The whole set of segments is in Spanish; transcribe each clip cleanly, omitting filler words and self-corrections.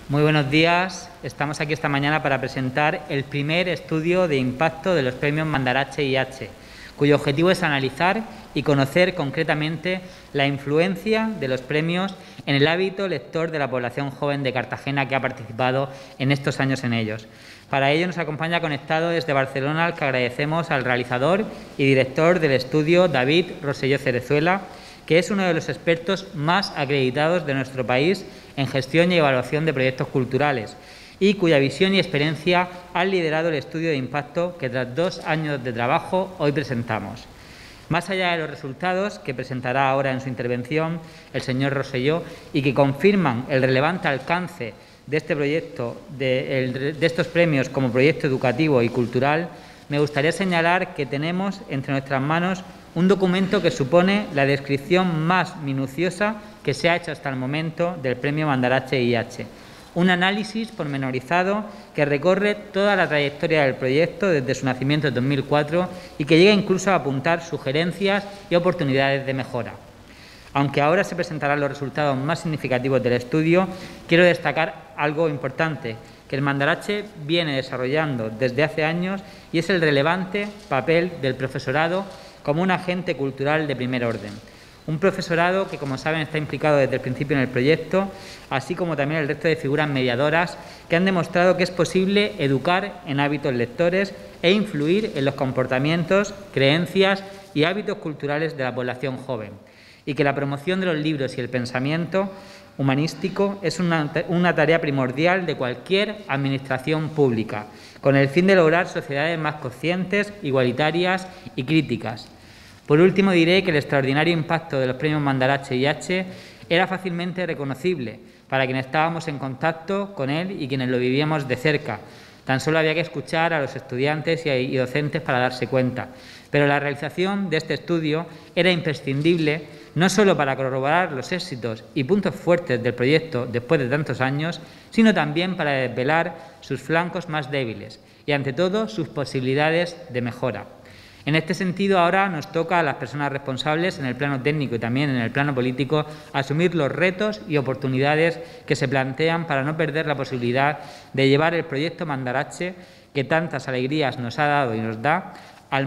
Muy buenos días. Estamos aquí esta mañana para presentar el primer estudio de impacto de los premios Mandarache IH, cuyo objetivo es analizar y conocer concretamente la influencia de los premios en el hábito lector de la población joven de Cartagena que ha participado en estos años en ellos. Para ello nos acompaña conectado desde Barcelona, al que agradecemos al realizador y director del estudio, David Rosselló Cerezuela, que es uno de los expertos más acreditados de nuestro país en gestión y evaluación de proyectos culturales y cuya visión y experiencia han liderado el estudio de impacto que, tras 2 años de trabajo, hoy presentamos. Más allá de los resultados que presentará ahora en su intervención el señor Rosselló y que confirman el relevante alcance de este proyecto, de estos premios como proyecto educativo y cultural, me gustaría señalar que tenemos entre nuestras manos un documento que supone la descripción más minuciosa que se ha hecho hasta el momento del premio Mandarache IH. Un análisis pormenorizado que recorre toda la trayectoria del proyecto desde su nacimiento en 2004 y que llega incluso a apuntar sugerencias y oportunidades de mejora. Aunque ahora se presentarán los resultados más significativos del estudio, quiero destacar algo importante que el Mandarache viene desarrollando desde hace años, y es el relevante papel del profesorado como un agente cultural de primer orden. Un profesorado que, como saben, está implicado desde el principio en el proyecto, así como también el resto de figuras mediadoras que han demostrado que es posible educar en hábitos lectores e influir en los comportamientos, creencias y hábitos culturales de la población joven, y que la promoción de los libros y el pensamiento humanístico es una tarea primordial de cualquier administración pública, con el fin de lograr sociedades más conscientes, igualitarias y críticas. Por último, diré que el extraordinario impacto de los premios Mandarache IH era fácilmente reconocible para quienes estábamos en contacto con él y quienes lo vivíamos de cerca. Tan solo había que escuchar a los estudiantes y docentes para darse cuenta. Pero la realización de este estudio era imprescindible no solo para corroborar los éxitos y puntos fuertes del proyecto después de tantos años, sino también para desvelar sus flancos más débiles y, ante todo, sus posibilidades de mejora. En este sentido, ahora nos toca a las personas responsables en el plano técnico y también en el plano político asumir los retos y oportunidades que se plantean para no perder la posibilidad de llevar el proyecto Mandarache, que tantas alegrías nos ha dado y nos da, a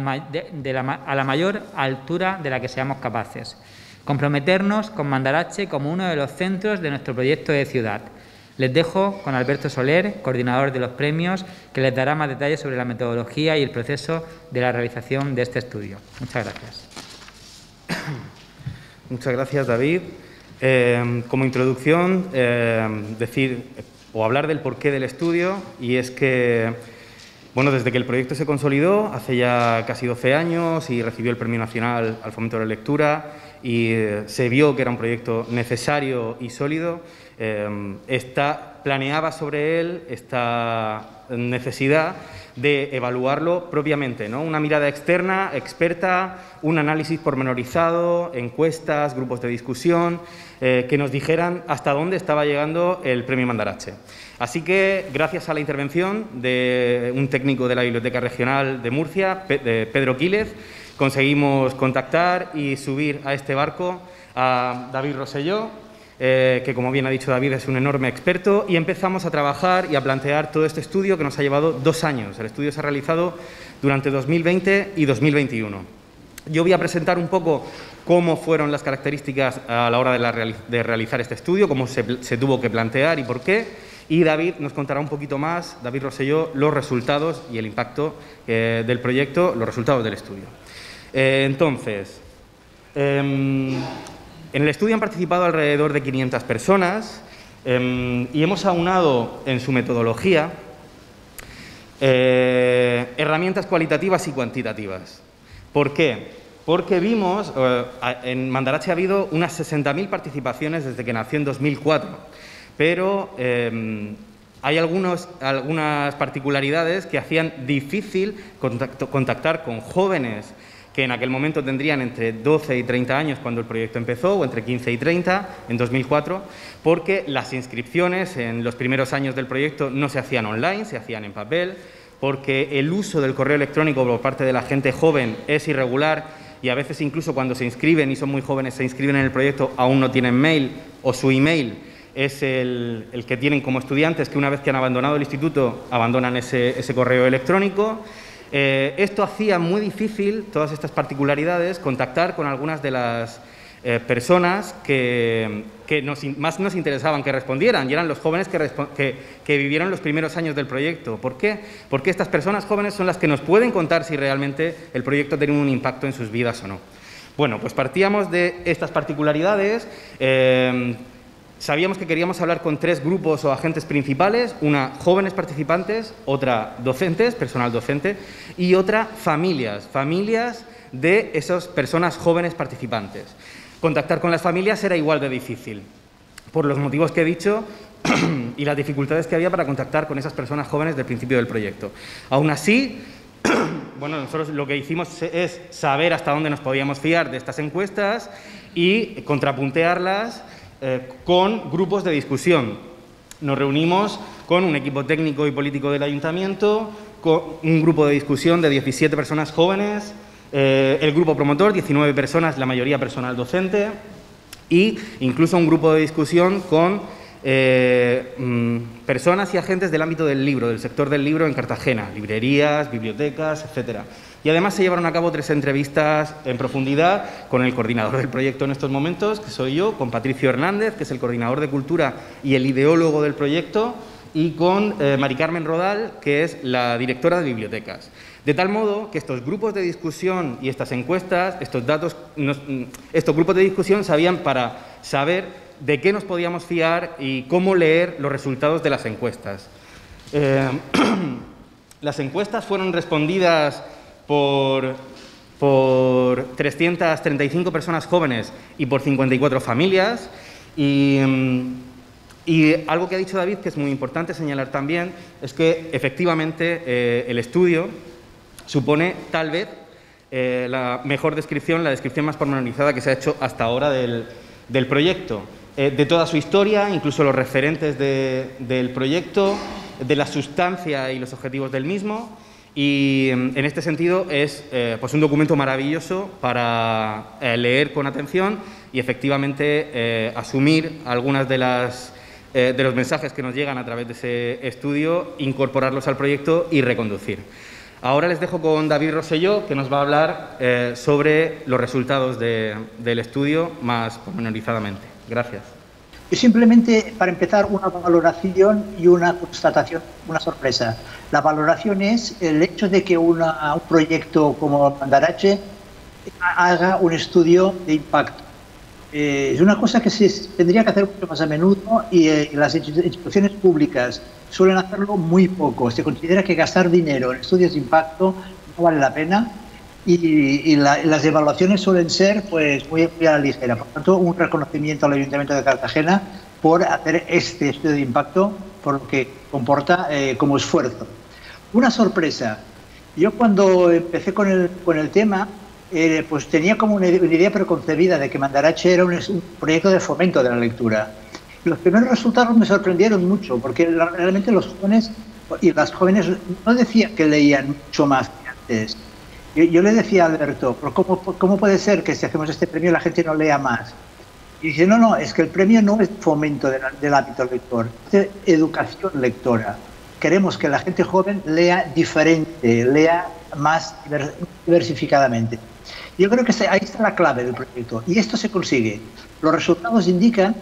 la mayor altura de la que seamos capaces. Comprometernos con Mandarache como uno de los centros de nuestro proyecto de ciudad. Les dejo con Alberto Soler, coordinador de los premios, que les dará más detalles sobre la metodología y el proceso de la realización de este estudio. Muchas gracias. Muchas gracias, David. Como introducción, decir o hablar del porqué del estudio, y es que, bueno, desde que el proyecto se consolidó, hace ya casi 12 años, y recibió el Premio Nacional al Fomento de la Lectura, y se vio que era un proyecto necesario y sólido, planeaba sobre él esta necesidad de evaluarlo propiamente, ¿no? Una mirada externa, experta, un análisis pormenorizado, encuestas, grupos de discusión, que nos dijeran hasta dónde estaba llegando el Premio Mandarache. Así que, gracias a la intervención de un técnico de la Biblioteca Regional de Murcia, Pedro Quílez, conseguimos contactar y subir a este barco a David Rosselló, que, como bien ha dicho David, es un enorme experto, y empezamos a trabajar y a plantear todo este estudio que nos ha llevado 2 años. El estudio se ha realizado durante 2020 y 2021. Yo voy a presentar un poco cómo fueron las características a la hora de realizar este estudio, cómo se tuvo que plantear y por qué, y David nos contará un poquito más, David Rosselló, los resultados y el impacto del proyecto, los resultados del estudio. Entonces, en el estudio han participado alrededor de 500 personas y hemos aunado en su metodología herramientas cualitativas y cuantitativas. ¿Por qué? Porque vimos, en Mandarache ha habido unas 60.000 participaciones desde que nació en 2004, pero hay algunas particularidades que hacían difícil contactar con jóvenes que en aquel momento tendrían entre 12 y 30 años cuando el proyecto empezó, o entre 15 y 30 en 2004, porque las inscripciones en los primeros años del proyecto no se hacían online, se hacían en papel, porque el uso del correo electrónico por parte de la gente joven es irregular, y a veces incluso cuando se inscriben y son muy jóvenes, se inscriben en el proyecto, aún no tienen mail, o su email es el que tienen como estudiantes, que una vez que han abandonado el instituto, abandonan ese correo electrónico. Esto hacía muy difícil, todas estas particularidades, contactar con algunas de las personas que más nos interesaban que respondieran, y eran los jóvenes que vivieron los primeros años del proyecto. ¿Por qué? Porque estas personas jóvenes son las que nos pueden contar si realmente el proyecto ha tenido un impacto en sus vidas o no. Bueno, pues partíamos de estas particularidades. Sabíamos que queríamos hablar con 3 grupos o agentes principales, una jóvenes participantes, otra docentes, personal docente, y otra familias de esas personas jóvenes participantes. Contactar con las familias era igual de difícil, por los motivos que he dicho y las dificultades que había para contactar con esas personas jóvenes del principio del proyecto. Aún así, bueno, nosotros lo que hicimos es saber hasta dónde nos podíamos fiar de estas encuestas y contrapuntearlas con grupos de discusión. Nos reunimos con un equipo técnico y político del ayuntamiento, con un grupo de discusión de 17 personas jóvenes, el grupo promotor, 19 personas, la mayoría personal docente, e incluso un grupo de discusión con personas y agentes del ámbito del libro, del sector del libro en Cartagena, librerías, bibliotecas, etcétera. Y además se llevaron a cabo 3 entrevistas en profundidad con el coordinador del proyecto en estos momentos, que soy yo, con Patricio Hernández, que es el coordinador de Cultura y el ideólogo del proyecto, y con Mari Carmen Rodal, que es la directora de bibliotecas. De tal modo que estos grupos de discusión y estas encuestas, estos grupos de discusión servían para saber de qué nos podíamos fiar y cómo leer los resultados de las encuestas. Las encuestas fueron respondidas por 335 personas jóvenes y por 54 familias. Y algo que ha dicho David, que es muy importante señalar también, es que efectivamente el estudio supone tal vez la mejor descripción, la descripción más pormenorizada que se ha hecho hasta ahora del proyecto, de toda su historia, incluso los referentes del proyecto, de la sustancia y los objetivos del mismo. Y en este sentido es pues un documento maravilloso para leer con atención y efectivamente asumir algunas de los mensajes que nos llegan a través de ese estudio, incorporarlos al proyecto y reconducir. Ahora les dejo con David Rosselló, que nos va a hablar sobre los resultados del estudio más pormenorizadamente. Gracias. Y simplemente, para empezar, una valoración y una constatación, una sorpresa. La valoración es el hecho de que un proyecto como Mandarache haga un estudio de impacto. Es una cosa que se tendría que hacer mucho más a menudo y las instituciones públicas suelen hacerlo muy poco. Se considera que gastar dinero en estudios de impacto no vale la pena y las evaluaciones suelen ser pues muy a la ligera. Por tanto, un reconocimiento al Ayuntamiento de Cartagena por hacer este estudio de impacto, por lo que comporta como esfuerzo. Una sorpresa. Yo cuando empecé con el tema, pues tenía como una idea preconcebida de que Mandarache era un proyecto de fomento de la lectura. Los primeros resultados me sorprendieron mucho, porque realmente los jóvenes y las jóvenes no decían que leían mucho más que antes. Yo le decía a Alberto, ¿pero cómo puede ser que si hacemos este premio la gente no lea más? Y dice, no, es que el premio no es fomento del hábito lector, es educación lectora. Queremos que la gente joven lea diferente, lea más diversificadamente. Yo creo que ahí está la clave del proyecto y esto se consigue. Los resultados indican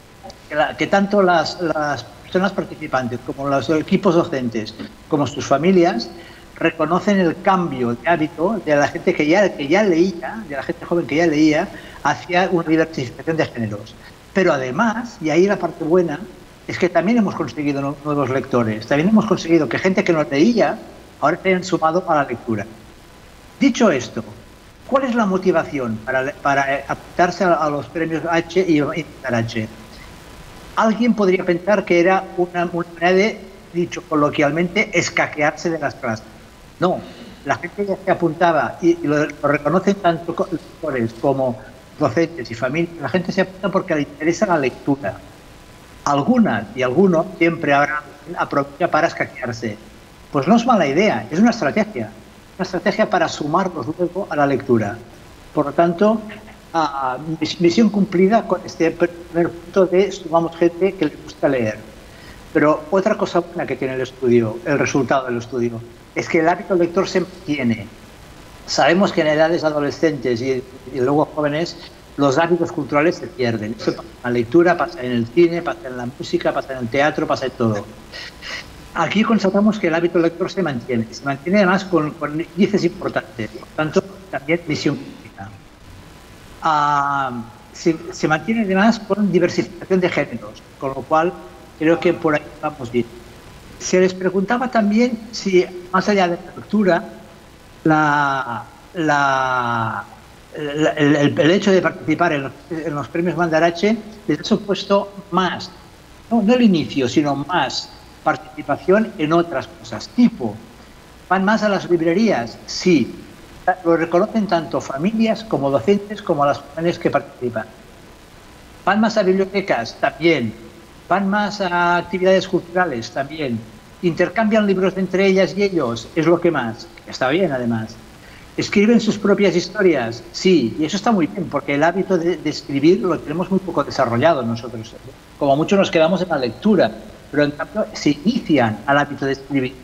que tanto las personas participantes como los equipos docentes como sus familias reconocen el cambio de hábito de la gente que ya leía, de la gente joven que ya leía, hacia una diversificación de géneros. Pero además, y ahí la parte buena, es que también hemos conseguido nuevos lectores, también hemos conseguido que gente que no leía ahora se hayan sumado a la lectura. Dicho esto, ¿cuál es la motivación para apuntarse a los premios H y H? Alguien podría pensar que era una manera de, dicho coloquialmente, escaquearse de las clases. No, la gente ya se apuntaba y lo reconocen tanto lectores como docentes y familias. La gente se apunta porque le interesa la lectura. Algunas y algunos siempre aprovecha para escaquearse. Pues no es mala idea, es una estrategia para sumarlos luego a la lectura. Por lo tanto, misión cumplida con este primer punto de sumamos gente que le gusta leer. Pero otra cosa buena que tiene el estudio, el resultado del estudio, es que el hábito lector se mantiene. Sabemos que en edades adolescentes y luego jóvenes los hábitos culturales se pierden. Eso pasa en la lectura, pasa en el cine, pasa en la música, pasa en el teatro, pasa en todo. Aquí constatamos que el hábito lector se mantiene además con índices importantes, por tanto también misión crítica. Se mantiene además con diversificación de géneros, con lo cual creo que por ahí vamos bien. Se les preguntaba también si, más allá de la lectura, el hecho de participar en los premios Mandarache les ha supuesto más, no el inicio, sino más participación en otras cosas, tipo, ¿van más a las librerías? Sí, lo reconocen tanto familias como docentes como las jóvenes que participan. ¿Van más a bibliotecas? También. ¿Van más a actividades culturales? También. ¿Intercambian libros entre ellas y ellos? Es lo que más. Está bien, además. ¿Escriben sus propias historias? Sí, y eso está muy bien, porque el hábito de escribir lo tenemos muy poco desarrollado nosotros. Como mucho nos quedamos en la lectura, pero en cambio se inician al hábito de escribir.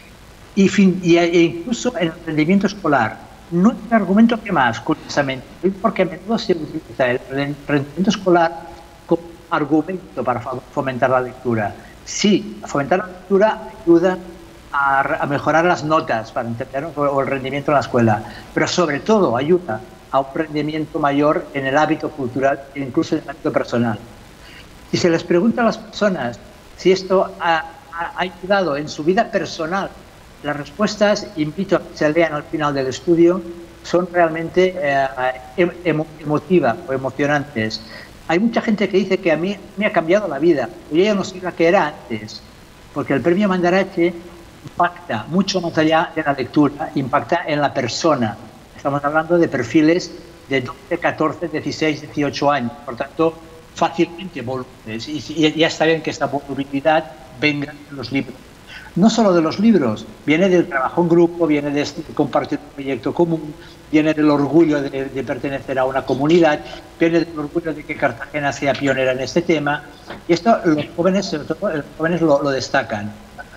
E incluso en el rendimiento escolar. No es un argumento que más, curiosamente, porque a menudo se utiliza el rendimiento escolar como argumento para fomentar la lectura. Sí, fomentar la lectura ayuda a mejorar las notas para entender, o el rendimiento en la escuela, pero sobre todo ayuda a un rendimiento mayor en el hábito cultural e incluso en el hábito personal. Si se les pregunta a las personas si esto ha ayudado en su vida personal, las respuestas, invito a que se lean al final del estudio, son realmente emotivas o emocionantes. Hay mucha gente que dice que a mí me ha cambiado la vida, y yo ya no soy la que era antes, porque el premio Mandarache impacta mucho más allá de la lectura, impacta en la persona. Estamos hablando de perfiles de 12, 14, 16, 18 años, por tanto, fácilmente volubles. Y ya está bien que esta volubilidad venga de los libros. No solo de los libros, viene del trabajo en grupo, viene de compartir un proyecto común, viene del orgullo de pertenecer a una comunidad, viene del orgullo de que Cartagena sea pionera en este tema, y esto los jóvenes, sobre todo los jóvenes, lo destacan.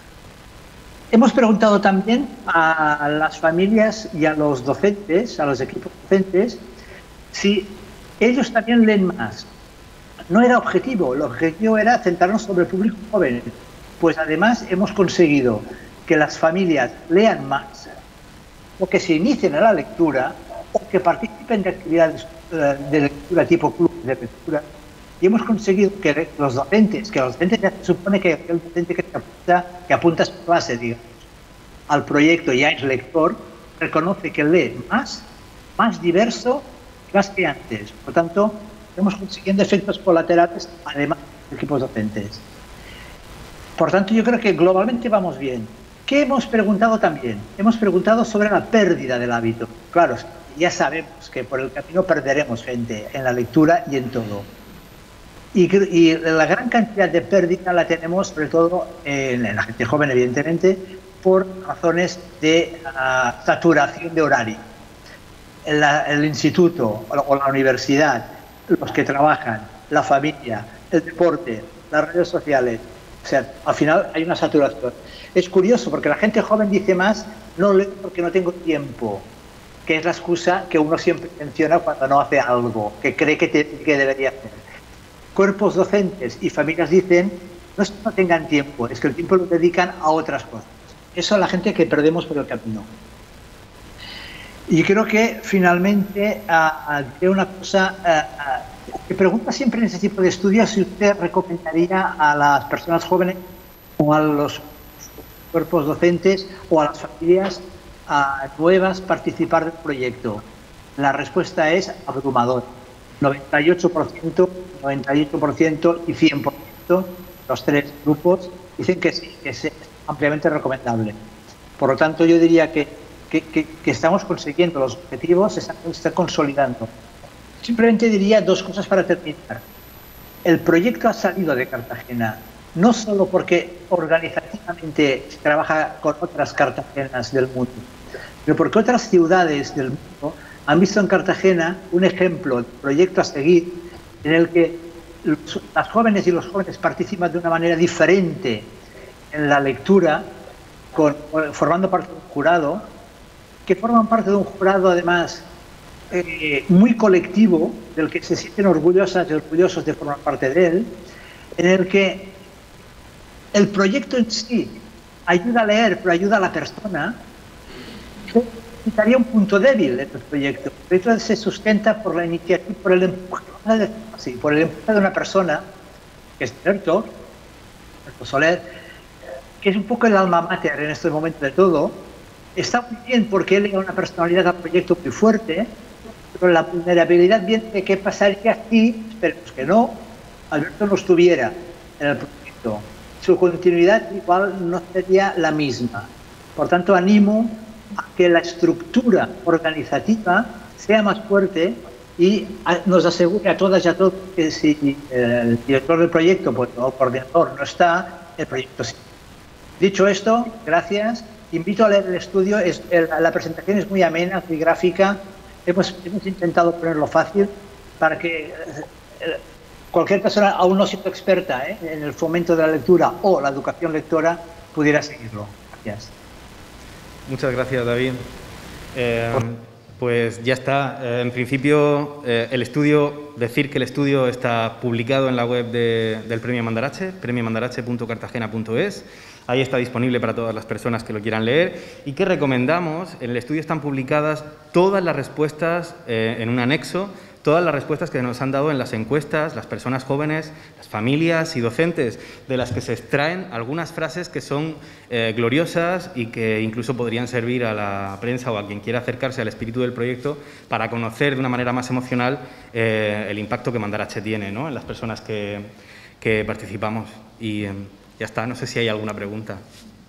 Hemos preguntado también a las familias y a los docentes, a los equipos docentes, si ellos también leen más. No era objetivo, el objetivo era centrarnos sobre el público joven. Pues además hemos conseguido que las familias lean más, o que se inicien en la lectura, o que participen de actividades de lectura tipo clubes de lectura, y hemos conseguido que los docentes ya se supone que el docente que apunta a su clase, digamos, al proyecto ya es lector, reconoce que lee más diverso, más que antes. Por tanto, estamos consiguiendo efectos colaterales, además de equipos docentes. Por tanto, yo creo que globalmente vamos bien. ¿Qué hemos preguntado también? Hemos preguntado sobre la pérdida del hábito. Claro, ya sabemos que por el camino perderemos gente en la lectura y en todo. Y la gran cantidad de pérdida la tenemos sobre todo en la gente joven, evidentemente, por razones de saturación de horario. El instituto o la universidad, los que trabajan, la familia, el deporte, las redes sociales. O sea, al final hay una saturación. Es curioso porque la gente joven dice más, no leo porque no tengo tiempo, que es la excusa que uno siempre menciona cuando no hace algo, que cree que debería hacer. Cuerpos docentes y familias dicen, no es que no tengan tiempo, es que el tiempo lo dedican a otras cosas. Eso es la gente que perdemos por el camino. Y creo que finalmente hay una cosa que pregunta siempre en ese tipo de estudios si usted recomendaría a las personas jóvenes o a los cuerpos docentes o a las familias nuevas participar del proyecto. La respuesta es abrumadora. 98% y 100%, los tres grupos, dicen que sí, que es ampliamente recomendable. Por lo tanto, yo diría que estamos consiguiendo los objetivos, se están consolidando. Simplemente diría dos cosas para terminar. El proyecto ha salido de Cartagena, no solo porque organizativamente se trabaja con otras Cartagenas del mundo, sino porque otras ciudades del mundo han visto en Cartagena un ejemplo de proyecto a seguir en el que las jóvenes y los jóvenes participan de una manera diferente en la lectura, formando parte de un jurado, que forman parte de un jurado además muy colectivo, del que se sienten orgullosas y orgullosos de formar parte de él, en el que el proyecto en sí ayuda a leer, pero ayuda a la persona. Quitaría un punto débil de este proyecto. El proyecto se sustenta por la iniciativa, por el empuje de una persona, que es Alberto Soler, que es un poco el alma mater en este momento de todo. Está muy bien porque él era una personalidad del proyecto muy fuerte, pero la vulnerabilidad viene de qué pasaría si, esperemos que no, Alberto no estuviera en el proyecto. Su continuidad igual no sería la misma. Por tanto, animo a que la estructura organizativa sea más fuerte y nos asegure a todas y a todos que si el director del proyecto pues, o el coordinador no está, el proyecto sí. Dicho esto, gracias. Invito a leer el estudio. La presentación es muy amena, muy gráfica. Hemos intentado ponerlo fácil para que cualquier persona, aún no siendo experta en el fomento de la lectura o la educación lectora, pudiera seguirlo. Gracias. Muchas gracias, David. Pues ya está. En principio, decir que el estudio está publicado en la web del Premio Mandarache, premiomandarache.cartagena.es. Ahí está disponible para todas las personas que lo quieran leer y que recomendamos. En el estudio están publicadas todas las respuestas en un anexo, todas las respuestas que nos han dado en las encuestas las personas jóvenes, las familias y docentes, de las que se extraen algunas frases que son gloriosas y que incluso podrían servir a la prensa o a quien quiera acercarse al espíritu del proyecto para conocer de una manera más emocional el impacto que Mandarache tiene, ¿no?, en las personas que participamos. Y ya está, no sé si hay alguna pregunta.